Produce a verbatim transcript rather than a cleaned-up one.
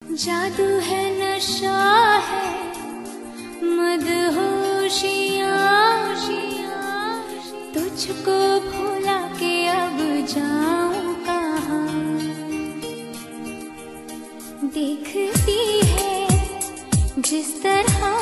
जादू है नशा है मदहोशियाँ, तुझको भुला के अब जाऊं कहाँ। देखती है जिस तरह